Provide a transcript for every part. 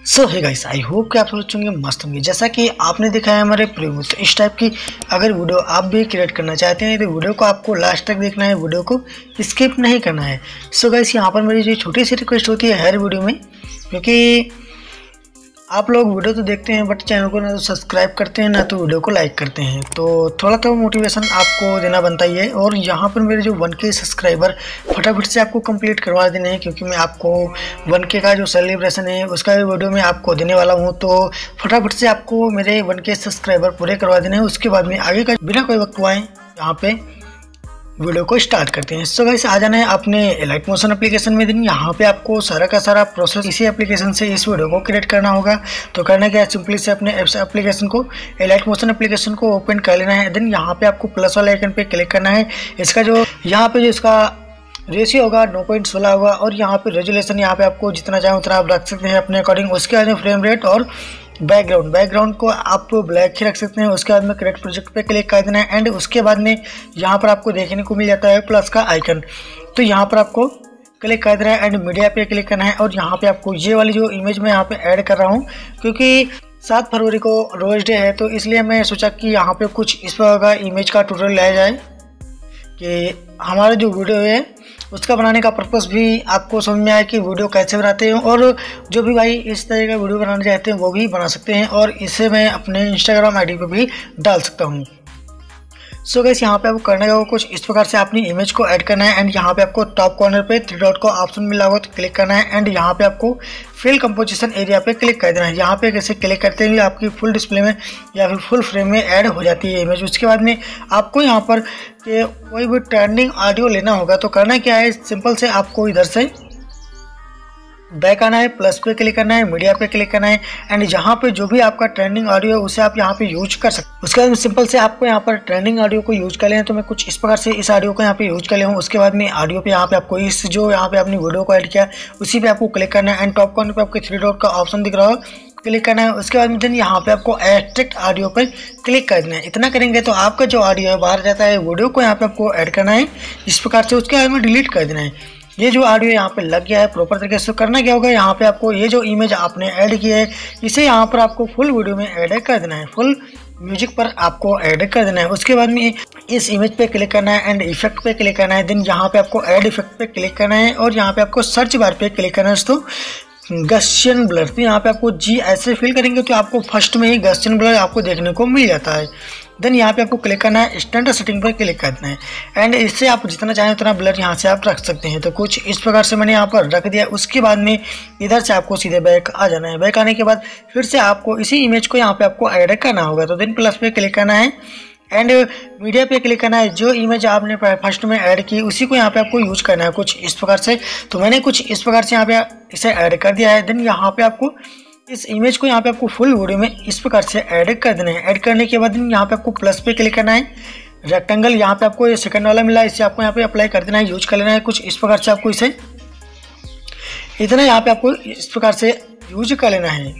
सो है guys, I hope कि आप सब लोग होंगे मस्त होंगे। जैसा कि आपने देखा है हमारे प्रीव्यू में, तो इस टाइप की अगर वीडियो आप भी क्रिएट करना चाहते हैं तो वीडियो को आपको लास्ट तक देखना है, वीडियो को स्किप नहीं करना है। सो गाइस, यहाँ पर मेरी जो छोटी सी रिक्वेस्ट होती है हर वीडियो में, क्योंकि आप लोग वीडियो तो देखते हैं बट चैनल को ना तो सब्सक्राइब करते हैं ना तो वीडियो को लाइक करते हैं, तो थोड़ा तो मोटिवेशन आपको देना बनता ही है। और यहाँ पर मेरे जो 1K सब्सक्राइबर फटाफट से आपको कंप्लीट करवा देने हैं, क्योंकि मैं आपको 1K का जो सेलिब्रेशन है उसका भी वीडियो मैं आपको देने वाला हूँ। तो फटाफट से आपको मेरे 1K सब्सक्राइबर पूरे करवा देने हैं, उसके बाद में आगे का बिना कोई वक्त हुआ है यहाँ पे वीडियो को स्टार्ट करते हैं। सो गाइस, आ जाना है अपने एलाइट मोशन एप्लीकेशन में। दिन यहाँ पे आपको सारा का सारा प्रोसेस इसी एप्लीकेशन से इस वीडियो को क्रिएट करना होगा। तो करना क्या है, सिंपली से अपने एप्लीकेशन को एलाइट मोशन एप्लीकेशन को ओपन कर लेना है। देन यहाँ पे आपको प्लस वाले आइकन पे क्लिक करना है। इसका जो यहाँ पे जो इसका रेशियो होगा 9.16 होगा, और यहाँ पे रेजुलेशन यहाँ पे आपको जितना चाहे उतना आप रख सकते हैं अपने अकॉर्डिंग। उसके बाद में फ्रेम रेट और बैकग्राउंड को आप ब्लैक ही रख सकते हैं। उसके बाद में क्रिएट प्रोजेक्ट पे क्लिक कर देना है एंड उसके बाद में यहाँ पर आपको देखने को मिल जाता है प्लस का आइकन। तो यहाँ पर आपको क्लिक कर देना है एंड मीडिया पे क्लिक करना है, और यहाँ पे आपको ये वाली जो इमेज मैं यहाँ पे ऐड कर रहा हूँ, क्योंकि 7 फरवरी को रोज डे है, तो इसलिए मैं सोचा कि यहाँ पे कुछ इस प्रकार का इमेज का ट्यूटोरियल लाया जाए कि हमारा जो वीडियो है उसका बनाने का पर्पस भी आपको समझ में आए कि वीडियो कैसे बनाते हैं, और जो भी भाई इस तरह का वीडियो बनाना चाहते हैं वो भी बना सकते हैं, और इसे मैं अपने इंस्टाग्राम आईडी पे भी डाल सकता हूँ। सो गाइस, यहाँ पे आपको करने का कुछ इस प्रकार से अपनी इमेज को ऐड करना है एंड यहाँ पे आपको टॉप कॉर्नर पे 3 डॉट का ऑप्शन मिला होगा तो क्लिक करना है एंड यहाँ पे आपको फिल कंपोजिशन एरिया पे क्लिक कर देना है। यहाँ पे कैसे क्लिक करते हैं आपकी फुल डिस्प्ले में या फिर फुल फ्रेम में ऐड हो जाती है इमेज। उसके बाद में आपको यहाँ पर कोई भी ट्रेंडिंग ऑडियो लेना होगा, तो करना क्या है, सिंपल से आपको इधर से बैक आना है, प्लस पे क्लिक करना है, मीडिया पे क्लिक करना है एंड जहाँ पे जो भी आपका ट्रेंडिंग ऑडियो है उसे आप यहाँ पे यूज कर सकते हैं। उसके बाद में सिंपल से आपको यहाँ पर ट्रेंडिंग ऑडियो को यूज कर लें, तो मैं कुछ इस प्रकार से इस ऑडियो को यहाँ पे यूज कर ले हूँ। उसके बाद में ऑडियो पे यहाँ पे आपको इस जो यहाँ पे अपनी वीडियो को ऐड किया उसी पे आपको क्लिक करना है एंड टॉप कॉर्नर पे आपको 3 डॉट का ऑप्शन दिख रहा हो, क्लिक करना है। उसके बाद में यहाँ पे आपको एक्सट्रैक्ट ऑडियो पे क्लिक कर देना है। इतना करेंगे तो आपका जो ऑडियो है बाहर जाता है, वीडियो को यहाँ पे आपको ऐड करना है इस प्रकार से। उसके बाद में डिलीट कर देना है। ये जो ऑडियो यहाँ पे लग गया है प्रॉपर तरीके से, करना क्या होगा, यहाँ पे आपको ये जो इमेज आपने ऐड की है इसे यहाँ पर आपको फुल वीडियो में ऐड कर देना है, फुल म्यूजिक पर आपको ऐड कर देना है। उसके बाद में इस इमेज पे क्लिक करना है एंड इफेक्ट पे क्लिक करना है। देन यहाँ पे आपको ऐड इफेक्ट पे क्लिक करना है और यहाँ पे आपको सर्च बार पे क्लिक करना है दोस्तों, गस्टियन ब्लर। तो यहाँ पे आपको जी ऐसे फिल करेंगे तो आपको फर्स्ट में ही गस्टियन ब्लर आपको देखने को मिल जाता है। देन यहाँ पे आपको क्लिक करना है, स्टैंडर्ड सेटिंग पर क्लिक करना है एंड इससे आप जितना चाहें उतना ब्लर यहाँ से आप रख सकते हैं। तो कुछ इस प्रकार से मैंने यहाँ पर रख दिया। उसके बाद में इधर से आपको सीधे बैक आ जाना है। बैक आने के बाद फिर से आपको इसी इमेज को यहाँ पे आपको ऐड करना होगा, तो देन प्लस पे क्लिक करना है एंड मीडिया पे क्लिक करना है। जो इमेज आपने फर्स्ट में ऐड की उसी को यहाँ पे आपको यूज करना है कुछ इस प्रकार से। तो मैंने कुछ इस प्रकार से यहाँ पे इसे ऐड कर दिया है। देन यहाँ पे आपको इस इमेज को यहाँ पे आपको फुल वीडियो में इस प्रकार से ऐड कर देना है। ऐड करने के बाद यहाँ पे आपको प्लस पे क्लिक करना है, रेक्टेंगल यहाँ पे आपको ये सेकंड वाला मिला, इसे आपको यहाँ पे अप्लाई कर देना है, यूज कर लेना है। कुछ इस प्रकार से आपको इसे इतना यहाँ पे आपको इस प्रकार से यूज कर लेना है।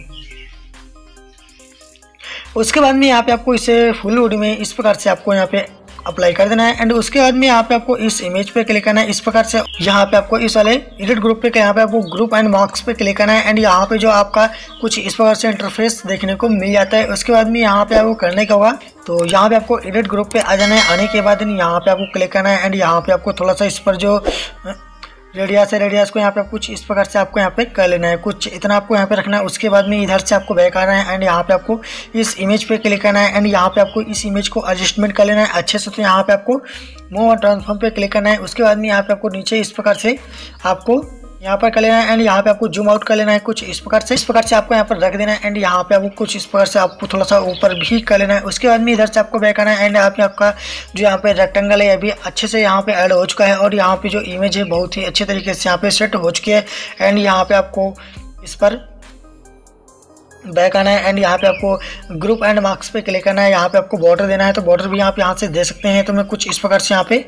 उसके बाद में यहाँ पे आपको इसे फुल वीडियो में इस प्रकार से आपको यहाँ पे अप्लाई कर देना है एंड उसके बाद में यहाँ पे आपको इस इमेज पे क्लिक करना है इस प्रकार से। यहाँ पे आपको इस वाले एडिट ग्रुप पे यहाँ पे आपको ग्रुप एंड मार्क्स पे क्लिक करना है एंड यहाँ पे जो आपका कुछ इस प्रकार से इंटरफेस देखने को मिल जाता है। उसके बाद में यहाँ पे आपको करने का होगा, तो यहाँ पे आपको एडिट ग्रुप पे आ जाना है। आने के बाद यहाँ पे आपको क्लिक करना है एंड यहाँ पे आपको थोड़ा सा इस पर जो रेडियस है रेडियस को यहाँ पे कुछ इस प्रकार से आपको यहाँ पे कर लेना है, कुछ इतना आपको यहाँ पे रखना है। उसके बाद में इधर से आपको बैक आना है एंड यहाँ पे आपको इस इमेज पे क्लिक करना है एंड यहाँ पे आपको इस इमेज को एडजस्टमेंट कर लेना है अच्छे से। तो यहाँ पे आपको मूव और ट्रांसफॉर्म पे क्लिक करना है। उसके बाद में यहाँ पे आपको नीचे इस प्रकार से आपको यहाँ पर कर लेना है एंड यहाँ पे आपको जूम आउट कर लेना है कुछ इस प्रकार से आपको यहाँ पर रख देना है एंड यहाँ पे आपको कुछ इस प्रकार से आपको थोड़ा सा ऊपर भी कर लेना है। उसके बाद में इधर से आपको बैक आना है एंड आपका जो यहाँ पे रेक्टेंगल है अभी अच्छे से यहाँ पे ऐड हो चुका है और यहाँ पे जो इमेज है बहुत ही अच्छे तरीके से यहाँ पे सेट हो चुकी है एंड यहाँ पे आपको इस पर बैक आना है एंड यहाँ पे आपको ग्रुप एंड मार्क्स पे क्लिक करना है। यहाँ पे आपको बॉर्डर देना है, तो बॉर्डर भी आप यहाँ से दे सकते हैं। तो मैं कुछ इस प्रकार से यहाँ पे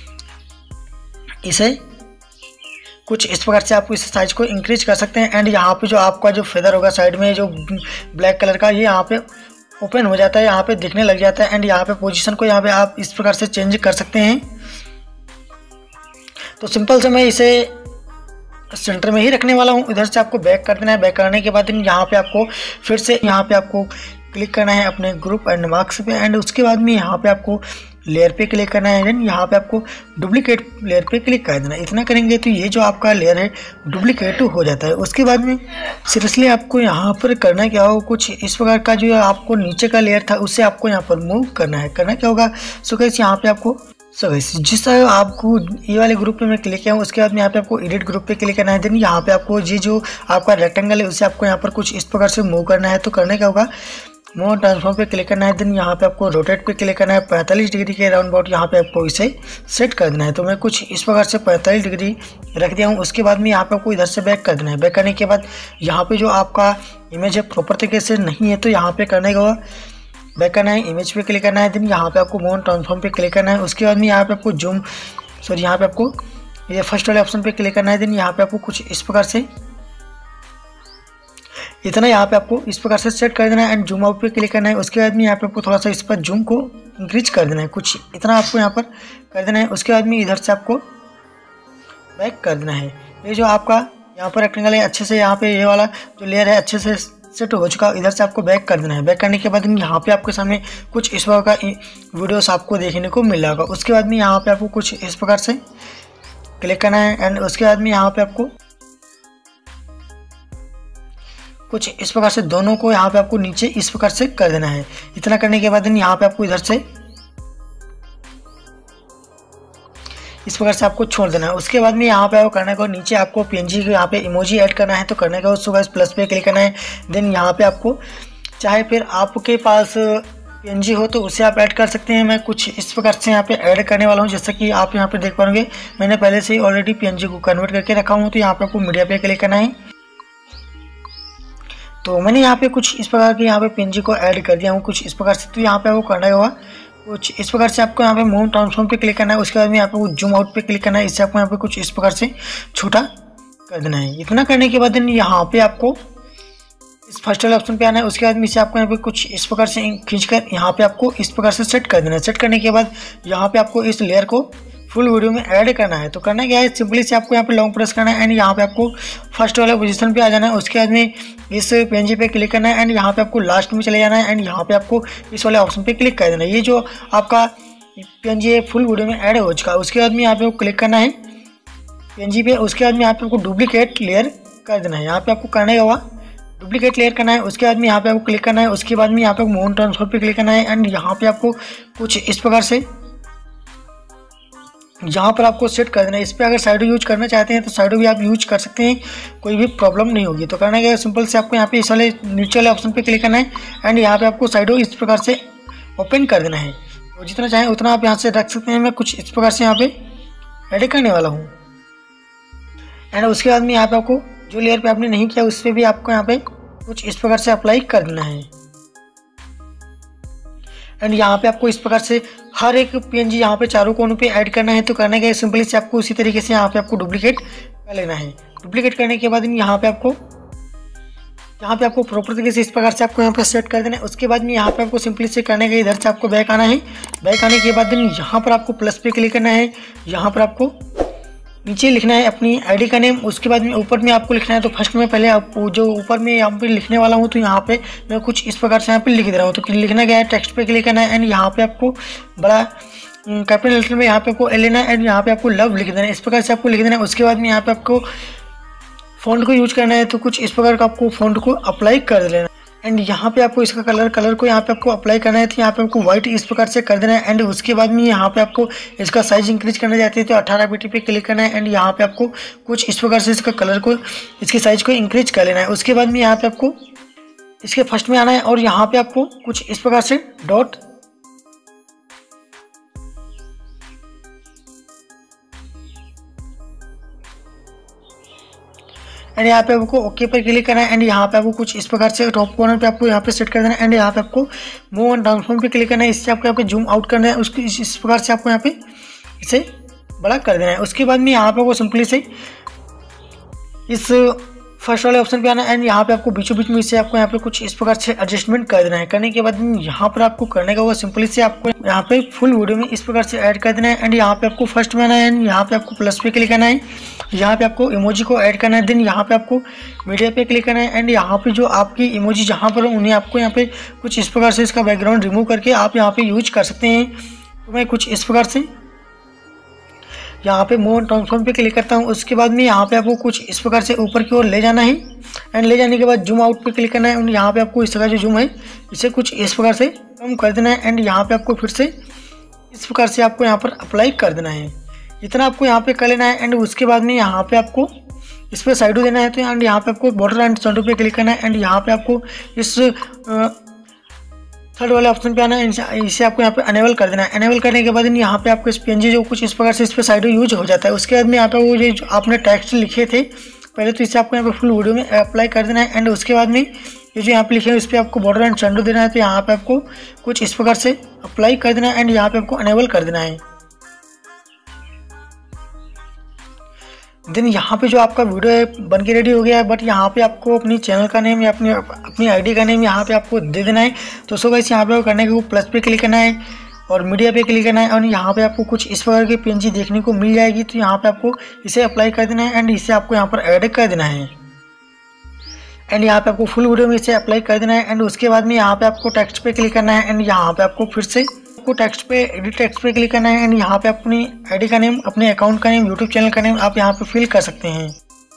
इसे कुछ इस प्रकार से आप इस साइज को इंक्रीज कर सकते हैं एंड यहाँ पे जो आपका जो फेदर होगा साइड में जो ब्लैक कलर का, ये यहाँ पे ओपन हो जाता है, यहाँ पे दिखने लग जाता है एंड यहाँ पे पोजीशन को यहाँ पे आप इस प्रकार से चेंज कर सकते हैं। तो सिंपल से मैं इसे सेंटर में ही रखने वाला हूँ। इधर से आपको बैक कर देना है। बैक करने के बाद यहाँ पे आपको फिर से यहाँ पे आपको क्लिक करना है अपने ग्रुप एंड मार्क्स पे, एंड उसके बाद में यहाँ पे आपको लेयर पे क्लिक करना है। देन यहाँ पे आपको डुप्लीकेट लेयर पे क्लिक कर देना है। इतना करेंगे तो ये जो आपका लेयर है डुप्लीकेट हो जाता है। उसके बाद में सीरियसली आपको यहाँ पर करना क्या हो, कुछ इस प्रकार का जो आपको नीचे का लेयर था उसे आपको यहाँ पर मूव करना है। करना क्या होगा, सो गाइस यहाँ पे आपको जिस तरह आपको ये वाले ग्रुप पे मैं क्लिक किया हूँ, उसके बाद में यहाँ पे आपको एडिट ग्रुप पे क्लिक करना है। देन यहाँ पे आपको ये जो आपका रेक्टेंगल है उसे आपको यहाँ पर कुछ इस प्रकार से मूव करना है। तो करने क्या होगा, मूव ट्रांसफॉर्म पे क्लिक करना है। देन यहाँ पे आपको रोटेट पे क्लिक करना है। 45 डिग्री के राउंड अबाउट यहाँ पे आपको इसे सेट कर देना है। तो मैं कुछ इस प्रकार से 45 डिग्री रख दिया हूँ। उसके बाद में यहाँ पे आपको इधर से बैक कर देना है। बैक करने के बाद यहाँ पे जो आपका इमेज है प्रॉपर तरीके से नहीं है, तो यहाँ पे करने का बैक करना है, इमेज पे क्लिक करना है। देन यहाँ पे आपको मूव ट्रांसफॉर्म पे क्लिक करना है। उसके बाद में यहाँ पे आपको जूम यहाँ पे आपको ये फर्स्ट वाले ऑप्शन पे क्लिक करना है। देन यहाँ पे आपको कुछ इस प्रकार से इतना यहाँ पे आपको इस प्रकार से सेट कर देना है एंड जूम आउट पे क्लिक करना है। उसके बाद में यहाँ पे आपको थोड़ा सा इस पर जूम को इंक्रीज कर देना है, कुछ इतना आपको यहाँ पर कर देना है। उसके बाद में इधर से आपको बैक कर देना है। ये जो आपका यहाँ पर रेक्टेंगल है अच्छे से यहाँ पे ये वाला जो लेयर है अच्छे से सेट हो चुका, इधर से आपको बैक कर देना है। बैक करने के बाद यहाँ पे आपके सामने कुछ इस प्रकार का वीडियोस आपको देखने को मिल जाएगा। उसके बाद में यहाँ पे आपको कुछ इस प्रकार से क्लिक करना है एंड उसके बाद में यहाँ पे आपको कुछ इस प्रकार से दोनों को यहाँ पे आपको नीचे इस प्रकार से कर देना है। इतना करने के बाद यहाँ पे आपको इधर से इस प्रकार से आपको छोड़ देना है। उसके बाद में यहाँ पे आपको करना है नीचे आपको पीएनजी को यहाँ पे इमोजी ऐड करना है। तो करने का उसके बाद प्लस पे क्लिक करना है। देन यहाँ पे आपको चाहे फिर आपके पास पीएनजी हो तो उसे आप ऐड कर सकते हैं। मैं कुछ इस प्रकार से यहाँ पे ऐड करने वाला हूँ। जैसा कि आप यहाँ पे देख पाओगे मैंने पहले से ही ऑलरेडी पीएनजी को कन्वर्ट करके रखा हूँ। तो यहाँ पे आपको मीडिया पे क्लिक करना है। तो मैंने यहाँ पे कुछ इस प्रकार के यहाँ पे पीएनजी को ऐड कर दिया हूँ कुछ इस प्रकार से। तो यहाँ पे आपको करना होगा कुछ इस प्रकार से आपको यहाँ पे मूव ट्रांसफॉर्म पे क्लिक करना है। उसके बाद में यहाँ पे जूम आउट पे क्लिक करना है। इससे आपको यहाँ पे कुछ इस प्रकार से छोटा कर देना है। इतना करने के बाद यहाँ पे आपको इस फर्स्ट वाले ऑप्शन पे आना है। उसके बाद में इसे आपको यहाँ पे कुछ इस प्रकार से खींचकर यहाँ पे आपको इस प्रकार से सेट कर देना है। सेट करने के बाद यहाँ पे आपको इस लेयर को फुल वीडियो में ऐड करना है। तो करना क्या है, सिंपली से आपको यहाँ पे लॉन्ग प्रेस करना है एंड यहाँ पे आपको फर्स्ट वाले पोजीशन पे आ जाना है। उसके बाद में इस पीएनजी पे क्लिक करना है एंड यहाँ पे आपको लास्ट में चले जाना है एंड यहाँ पे आपको इस वाले ऑप्शन पे क्लिक कर देना है। ये जो आपका पीएनजी है फुल वीडियो में ऐड हो चुका है। उसके बाद में यहाँ पे आपको क्लिक करना है पीएनजी पे। उसके बाद में यहाँ पे आपको डुप्लीकेट लेयर कर देना है। यहाँ पे आपको करने होगा डुप्लीकेट लेयर करना है। उसके बाद में यहाँ पे आपको क्लिक करना है। उसके बाद में यहाँ पे मूव ट्रांसफर पे क्लिक करना है एंड यहाँ पे आपको कुछ इस प्रकार से यहाँ पर आपको सेट कर देना है। इस पर अगर साइडो यूज करना चाहते हैं तो साइडो भी आप यूज कर सकते हैं, कोई भी प्रॉब्लम नहीं होगी। तो करना क्या है, सिंपल से आपको यहाँ पे इस वाले नीचे वाले ऑप्शन पे क्लिक करना है एंड यहाँ पे आपको साइडो इस प्रकार से ओपन कर देना है। तो जितना चाहें उतना आप यहाँ से रख सकते हैं। मैं कुछ इस प्रकार से यहाँ पे एडिट करने वाला हूँ एंड उसके बाद में यहाँ पे आपको जो लेयर पे आपने नहीं किया उस पर भी आपको यहाँ पे कुछ इस प्रकार से अप्लाई कर देना है एंड यहाँ पे आपको इस प्रकार से हर एक पीएनजी यहाँ पे चारों कोनों पे ऐड करना है। तो करने का सिंपली से आपको उसी तरीके से यहाँ पे आपको डुप्लीकेट कर लेना है। डुप्लीकेट करने के बाद यहाँ पे आपको प्रॉपर तरीके से इस प्रकार से आपको यहाँ पे सेट कर देना है। उसके बाद में यहाँ पे आपको सिंपली से करने का इधर से आपको बैक आना है। बैक आने के बाद यहाँ पर आपको प्लस पे क्लिक करना है। यहाँ पर आपको नीचे लिखना है अपनी आईडी का नेम। उसके बाद में ऊपर में आपको लिखना है। तो फर्स्ट में पहले आप जो ऊपर में यहाँ पे लिखने वाला हूँ तो यहाँ पे मैं कुछ इस प्रकार से यहाँ पे लिख दे रहा हूँ। तो लिखना क्या है, टेक्स्ट पे क्लिक करना है एंड यहाँ पे आपको बड़ा कैपिटल लेटर में यहाँ पे आपको एल लेना है एंड यहाँ पे आपको लव लिख देना है। इस प्रकार से आपको लिख देना है। उसके बाद में यहाँ पे आपको फ़ॉन्ट को यूज करना है। तो कुछ इस प्रकार का आपको फ़ॉन्ट को अप्लाई कर देना है एंड यहाँ पे आपको इसका कलर को यहाँ पे आपको अप्लाई करना है। तो यहाँ पे आपको व्हाइट इस प्रकार से कर देना है एंड उसके बाद में यहाँ पे आपको इसका साइज इंक्रीज करना चाहते हैं तो 18 बीटी पे क्लिक करना है एंड यहाँ पे आपको कुछ इस प्रकार से इसका कलर को इसके साइज को इंक्रीज कर लेना है। उसके बाद में यहाँ पे आपको इसके फर्स्ट में आना है और यहाँ पे आपको कुछ इस प्रकार से डॉट एंड यहाँ पे आपको ओके पर क्लिक करना है एंड यहाँ पे आपको कुछ इस प्रकार से टॉप कॉर्नर पे आपको यहाँ पे सेट कर देना है एंड यहाँ पे आपको मूव एंड ट्रांसफॉर्म पे क्लिक करना है। इससे आपको यहाँ पे जूम आउट करना है। उसको इस प्रकार से आपको यहाँ पे इसे बड़ा कर देना है। उसके बाद में यहाँ पे आपको सिंपली से इस फर्स्ट वाले ऑप्शन पे आना है एंड यहाँ पे आपको बीचों बीच में इसे आपको यहाँ पे कुछ इस प्रकार से एडजस्टमेंट कर देना है। करने के बाद यहाँ पर आपको करने का वो सिंपली से आपको यहाँ पे फुल वीडियो में इस प्रकार से ऐड कर देना है एंड यहाँ पे आपको फर्स्ट में आना है एंड यहाँ पे आपको प्लस पे क्लिक करना है, यहाँ पे आपको इमोजी को ऐड करना है, देन यहाँ पे आपको मीडिया पे क्लिक करना है एंड यहाँ पे जो आपकी इमोजी जहाँ पर उन्हें आपको यहाँ पे कुछ इस प्रकार से इसका बैकग्राउंड रिमूव करके आप यहाँ पे यूज कर सकते हैं। तो मैं कुछ इस प्रकार से यहाँ पे मूव एंड ट्रांसफॉर्म पे क्लिक करता हूँ। उसके बाद में यहाँ पे आपको कुछ इस प्रकार से ऊपर की ओर ले जाना है एंड ले जाने के बाद जूम आउट पे क्लिक करना है एंड यहाँ पे आपको इस तरह जो जूम है इसे कुछ इस प्रकार से कम कर देना है एंड यहाँ पे आपको फिर से इस प्रकार से आपको यहाँ पर अप्लाई कर देना है। इतना आपको यहाँ पे कर लेना है एंड उसके बाद में यहाँ पे आपको इस पर साइडो देना है। तो एंड यहाँ पे आपको बॉर्डर एंड सेंटर पे क्लिक करना है एंड यहाँ पे आपको इस थर्ड वाले ऑप्शन पे आना है, इसे आपको यहाँ पे अनेबल कर देना है। अनेबल करने के बाद यहाँ पे आपको पीएनजी जो कुछ इस प्रकार से इस पर साइडो यूज हो जाता है। उसके बाद में यहाँ पे वो जो आपने टेक्स्ट लिखे थे पहले तो इसे आपको यहाँ पे फुल वीडियो में अप्लाई कर देना है एंड उसके बाद में ये जो यहाँ पे लिखे हैं इस पर आपको बॉर्डर एंड सेंटर देना है। तो यहाँ पे आपको कुछ इस प्रकार से अप्लाई कर देना है एंड यहाँ पे आपको अनेबल कर देना है। देन यहाँ पे जो आपका वीडियो है बन के रेडी हो गया है, बट यहाँ पे आपको अपनी चैनल का नेम या अपनी आईडी का नेम यहाँ पे आपको दे देना है। तो सो गाइस यहाँ पे करने के प्लस पे क्लिक करना है और मीडिया पे क्लिक करना है और यहाँ पे आपको कुछ इस प्रकार की पीएनजी देखने को मिल जाएगी। तो यहाँ पे आपको इसे अप्लाई कर देना है एंड इसे आपको यहाँ पर ऐड कर देना है एंड यहाँ पे आपको फुल वीडियो में इसे अप्लाई कर देना है एंड उसके बाद में यहाँ पे आपको टेक्स्ट पे क्लिक करना है एंड यहाँ पे आपको फिर से टेक्स्ट पे एडिट टेक्स्ट पे क्लिक करना है एंड यहाँ पे अपनी आईडी का नेम, अपने अकाउंट का नेम, यूट्यूब चैनल का नेम आप यहाँ पे फिल कर सकते हैं।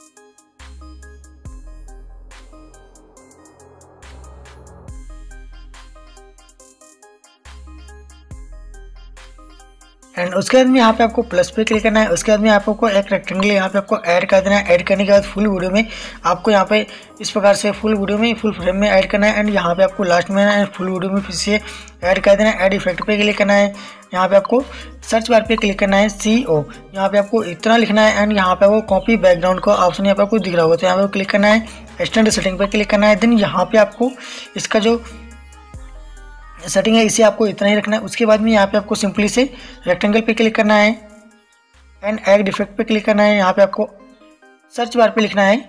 एंड उसके बाद में यहाँ पे आपको प्लस पे क्लिक करना है। उसके बाद में आपको एक रेक्टेंगल यहाँ पे आपको ऐड कर देना है। ऐड करने के बाद फुल वीडियो में आपको यहाँ पे इस प्रकार से फुल वीडियो में फुल फ्रेम में ऐड करना है एंड यहाँ पे आपको लास्ट में एंड फुल वीडियो में फिर से ऐड कर देना है। ऐड इफेक्ट पे क्लिक करना है। यहाँ पे आपको सर्च बार पे क्लिक करना है CO, यहाँ पे आपको इतना लिखना है एंड यहाँ पे आपको कॉपी बैकग्राउंड का ऑप्शन यहाँ पे आपको दिख रहा होगा तो यहाँ पे क्लिक करना है। स्टैंडर्ड सेटिंग पे क्लिक करना है। देन यहाँ पे आपको इसका जो सेटिंग है इसे आपको इतना ही रखना है। उसके बाद में यहाँ पे आपको सिंपली से रेक्टेंगल पे क्लिक करना है एंड ऐड इफेक्ट पे क्लिक करना है। यहाँ पे आपको सर्च बार पे लिखना है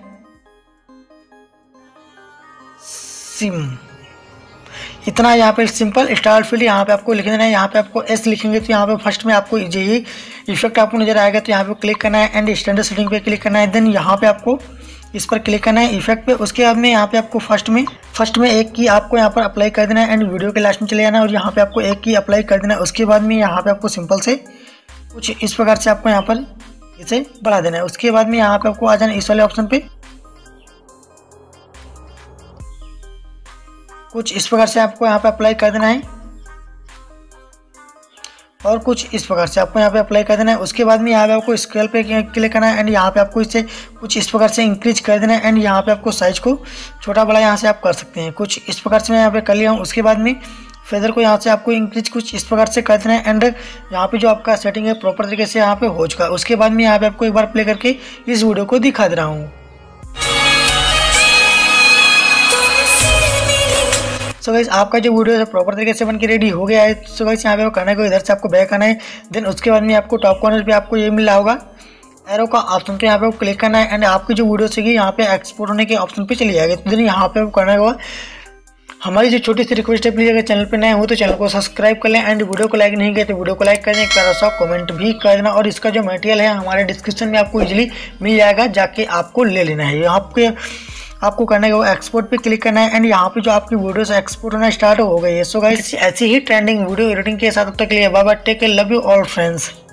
सिम, इतना यहाँ पे सिंपल स्टार फील्ड यहाँ पे आपको लिख देना है। यहाँ पे आपको S लिखेंगे तो यहाँ पे फर्स्ट में आपको यही इफेक्ट आपको नजर आएगा तो यहाँ पे क्लिक करना है एंड स्टैंडर्ड सेटिंग पे क्लिक करना है। देन यहाँ पे आपको इस पर क्लिक करना है इफेक्ट पे। उसके बाद में यहाँ पे आपको फर्स्ट में एक की आपको यहाँ पर अप्लाई कर देना है एंड वीडियो के लास्ट में चले जाना है और यहाँ पे आपको एक की अप्लाई कर देना है। उसके बाद में यहाँ पे आपको सिंपल से कुछ इस प्रकार से आपको यहाँ पर इसे बढ़ा देना है। उसके बाद में यहाँ पे आपको आ जाना इस वाले ऑप्शन पे, कुछ इस प्रकार से आपको यहाँ पे अप्लाई कर देना है और कुछ इस प्रकार से आपको यहाँ पे अप्लाई कर देना है। उसके बाद में यहाँ पे आपको स्केल पे क्लिक करना है एंड यहाँ पे आपको इसे कुछ इस प्रकार से इंक्रीज कर देना है एंड यहाँ पे आपको साइज को छोटा बड़ा यहाँ से आप कर सकते हैं। कुछ इस प्रकार से मैं यहाँ पे कर लिया हूँ। उसके बाद में फेदर को यहाँ से आपको इंक्रीज कुछ इस प्रकार से कर देना है एंड यहाँ पे जो आपका सेटिंग है प्रॉपर तरीके से यहाँ पे हो चुका है। उसके बाद में यहाँ पे आपको एक बार प्ले करके इस वीडियो को दिखा दे रहा हूँ। सो गाइस आपका जो वीडियो है प्रॉपर तरीके से बनके रेडी हो गया है। सो गाइस यहाँ पे करने को इधर से आपको बैक आना है। देन उसके बाद में आपको टॉप कॉर्नर पे आपको ये मिल रहा होगा एरो का ऑप्शन, तो यहाँ पे क्लिक करना है एंड आपकी जो वीडियो से यहाँ पे एक्सपोर्ट होने के ऑप्शन पे चली जाएगी। तो देन यहाँ पे करना होगा हमारी जो छोटी सी रिक्वेस्ट है, प्लीज़ अगर चैनल पे नए हो तो चैनल को सब्सक्राइब कर लें एंड वीडियो को लाइक नहीं किया तो वीडियो को लाइक कर दें, एक प्यारा सा कमेंट भी कर देना और इसका जो मटेरियल है हमारे डिस्क्रिप्शन में आपको इजीली मिल जाएगा, जाके आपको ले लेना है। आपको करना है वो एक्सपोर्ट पे क्लिक करना है एंड यहाँ पे जो आपकी वीडियोस एक्सपोर्ट होना स्टार्ट हो गई है। सो गाइस ऐसी ही ट्रेंडिंग वीडियो एडिटिंग के साथ तब तक के लिए bye bye, take care, love you all friends.